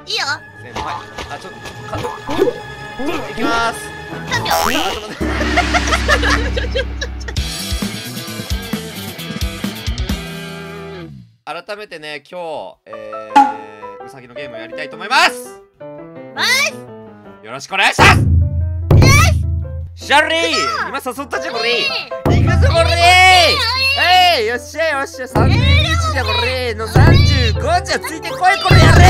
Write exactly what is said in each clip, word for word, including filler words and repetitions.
いいよ。 せーの、はい。あ、ちょっと、か、いきまーす。 さんびょう。 改めてね、今日、えー、うさぎのゲームをやりたいと思いますます。 よろしくお願いしますシャリー今誘ったじゃんこれ行くぞこれえいよっしゃよっしゃさんじゅういちじゃこれのさんじゅうごじゃついてこいこれやれ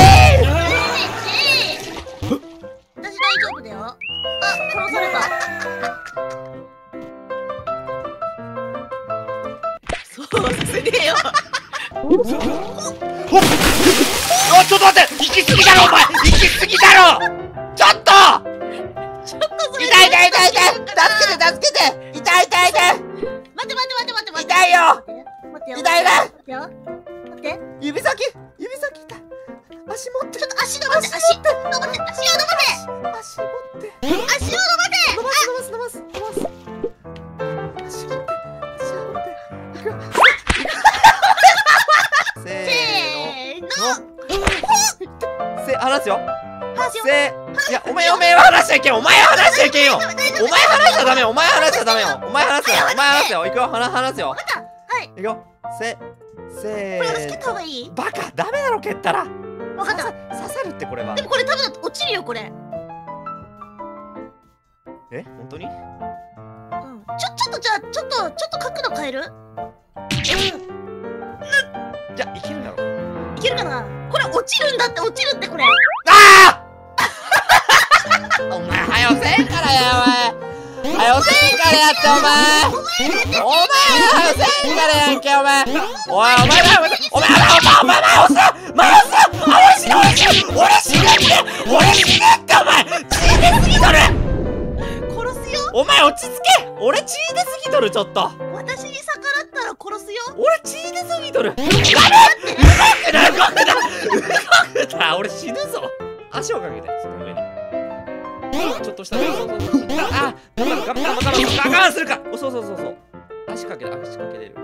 私大丈夫だよ。あ、殺された。そうさせねえよ。 おちょっと待って行き過ぎだろお前行き過ぎだろちょっとちょっとそれ痛い痛い痛い痛い助けて助けて痛い痛い痛い待って待って待って待って待って痛いよ待ってよ痛い痛い待ってよ待って指先指先痛い足持ってちょっと足伸ばして足伸ばして足を伸ばせ足持って足を伸ばせ伸ばす伸ばす伸ばす伸ばす足持って足持っていくよせーのせ離すよせいやお前お前は話しちゃいけんお前は話しちゃいけんよお前話しちゃダメよお前話しちゃダメよお前話すよお前話すよいくよ話話すよはいいくよせせこれつけた方がいいバカダメだろ蹴ったらわかった刺さるってこれはでもこれ多分落ちるよこれえ本当にうんちょちょっとじゃあちょっとちょっと角度変えるじゃあいけるだろいけるかなこれ落ちるんだって落ちるってこれああお前はよせんからやお前はよせんからやってお前お前はよせんからやんけお前おいお前だお前お前お前お前押せ前押せあ俺死ぬ俺死ぬ俺死ぬって俺死ぬってお前血出すぎとる殺すよお前落ち着け俺血出すぎとるちょっと私に逆らったら殺すよ俺血出すぎとるダメ動くな動くな動くな俺死ぬぞ足をかけてその上にちょっとしたそうそうそうそうあ我慢我慢我慢我慢するかそうそうそうそう足かける足かけれる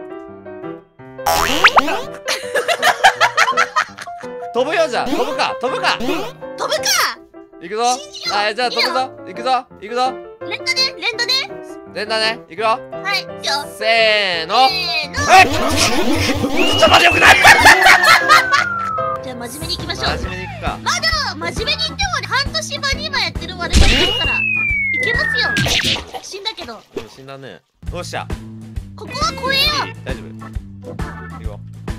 飛ぶよじゃあ飛ぶか飛ぶか飛ぶか行くぞあじゃあ飛ぶぞ行くぞ行くぞ連打ね連打ね連打ね行くよはいよせーのせーのえっちょっと待ってよくないじゃあ真面目に行きましょう真面目に行くかまだ真面目に言ってもね半年前に今やってる我々ですからいけますよ死んだけどうん死んだねどうしたここは怖えよ大丈夫いくよ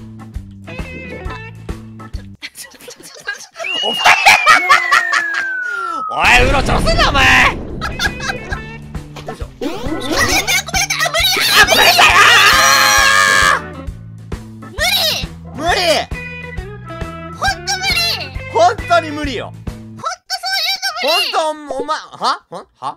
お前おい、うろちょろすんなお前よいしょあ、ごめんなさい、あ、無理あ、ごめんなさいあ無理無理ほんと無理本当に無理よほんとそういうの無理本当お前はほんは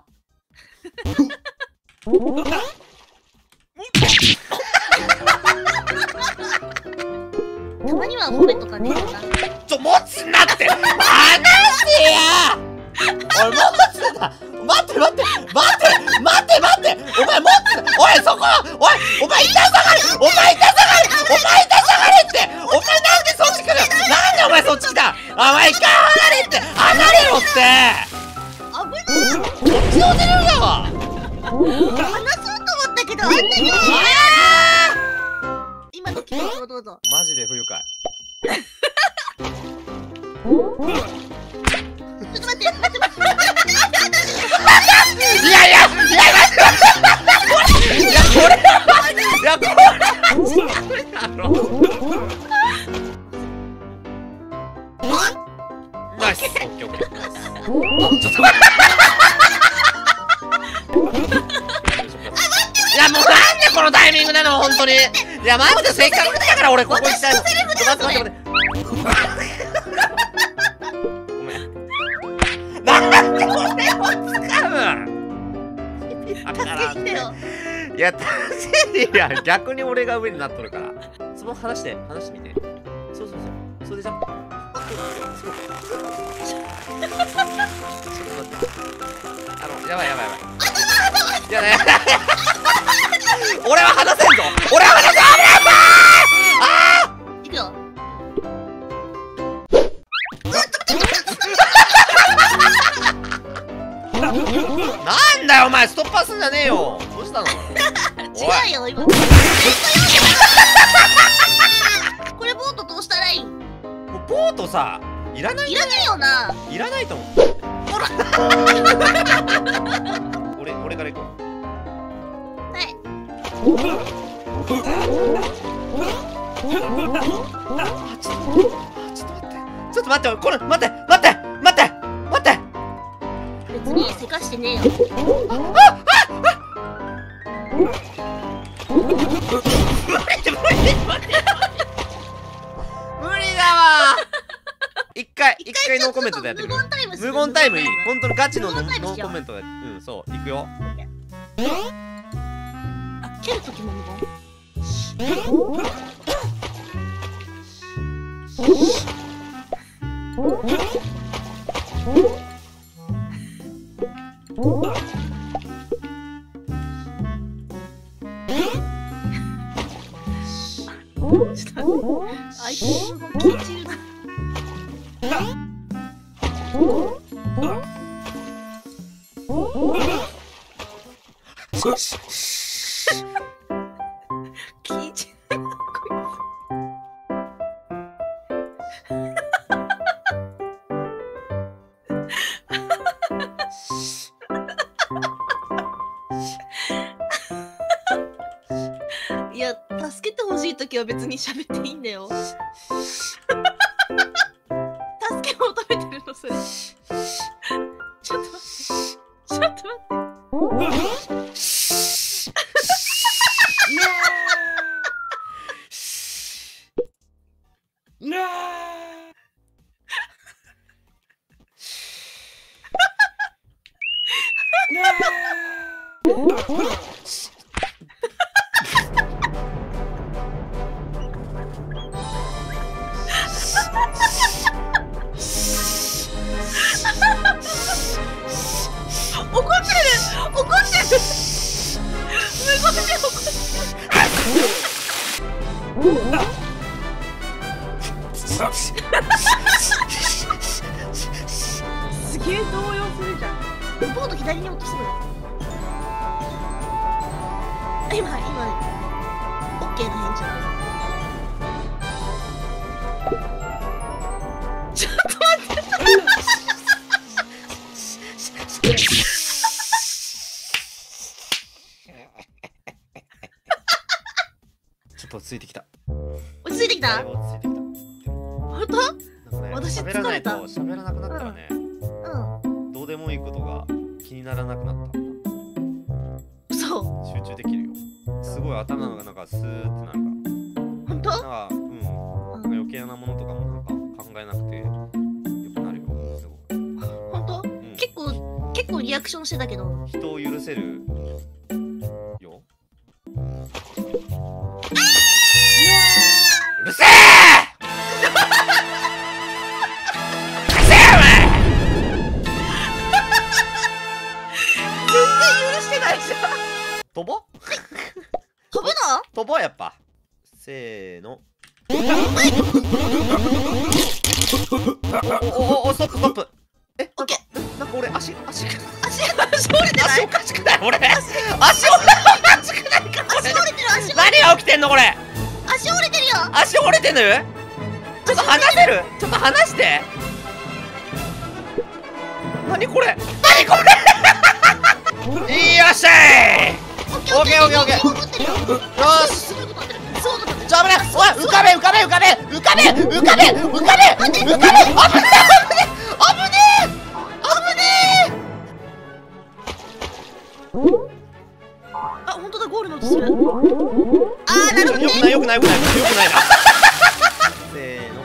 たまには褒めとかねえかなちょ、持つなって離せやおい、持つな待って待って待って待って待ってお前持つおい、そこおい、お前痛さがれお前痛さがれお前痛さがれってお前なんでそっち来るなんでお前そっち来たお前一回離れって離れろって危ないこっちの出るだわ話そうと思ったけどあんなに今の気持ちをどうぞマジで不愉快ちょっと待って待って待っていやいやいやいやこれいやこれいやこれこれだろナイスオッケーオッケーナイスちょっと待っていやもうなんでこのタイミングなの本当にいやマジでせっかく来たから俺ここ行きたいの待って待って待ってごめんなんでこれを使うだから助けてよいや、助けてや逆に俺が上になっとるからその話して話してみてそうそうそうそれでじゃんちょっと待ってあのやばいやばいやばいいやね俺は離せんぞ俺は離せんああいくよだよお前。ストッパーすんじゃねえよ。どうしたの？ 違うよ今。これボートどうしたらいい？ もうボートさ、いらない。 いらないよな。 いらないと思う。 ほら。 俺俺から行こう。 はい。 あ、ちょっとちょっと待って。ちょっと待って、これ待って待って待って待って。 別にせかしてねえよ。 あああ。無理無理無理だわ。一回一回ノーコメントでやってみる。無言タイムいい。本当のガチのノーコメントで。うん、そういくよ。 あ、蹴るときも無言。あいつ無言聞いちるな。聞いちゃう。いや、助けてほしいときは別に喋っていいんだよ。助け求めてるのそれ。ちょっと待って。ちょっと待って。怒ってる怒ってる無言で怒ってる。すげえ動揺するじゃん。ボード左に落とすの。今今オッケーの返事だね。ちょっと待ってちょっと落ち着いてきた。 落ち着いてきた。 落ち着いてきた。 本当？ なんかね、 私喋らないと疲れた。 喋らなくなったらね、 うん。 どうでもいいことが気にならなくなった。 そう。 集中できるよ。すごい頭がなんかスーってなるから。 本当？ なんかうん、なんか余計なものとかもなんか考えなくてよくなるよ。すごい。 本当？ うん、 結構結構リアクションしてたけど。 人を許せるよ。うるせえ！うるせえお前！ 全然許してないじゃん。 飛ぼ？ 飛ぶの？ 飛ぼうやっぱ。せーの。おおお、ストップストップ。え、オッケー。なんか俺足足足足折れてない？ 足おかしくない？俺足おかしくないか？ 足折れてる足。 何が起きてんのこれ？ 足折れてるよ。 足折れてる？ちょっと離せる？ちょっと離して。何これ？何これ？いいよっしゃい。オッケーオッケーオッケーオッケー。よし。ちょ危ない。おい浮かべ浮かべ浮かべ浮かべ浮かべ浮かべ浮かべ浮かべ。危ねえ危ねえ危ねえ。あ、本当だ、ゴールの音する。あー、なるほどね。よくないよくないよくないよくないな。せーの。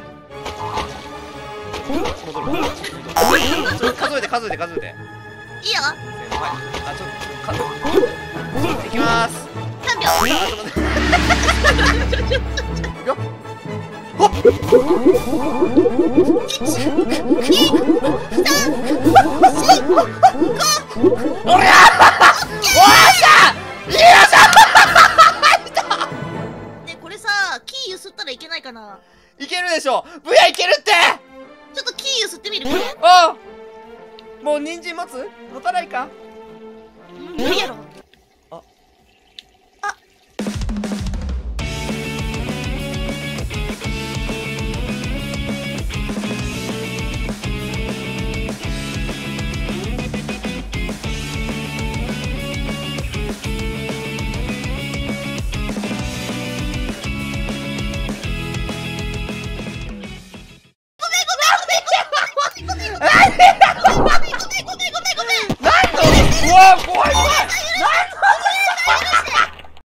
戻る戻る。数えて数えて数えて。いいよ。せーの、はい。あ、ちょっと数えて。いきまーす。さんびょう。よっ。ほっ。いち、に、さん、よん、ご。おりゃー。おーしゃ。よいしょ。ね、これさ、キーゆすったらいけないかな。いけるでしょ。ブヤいけるって。ちょっとキーゆすってみる。ああ。もう人参持つ？持たないか？ いいやろ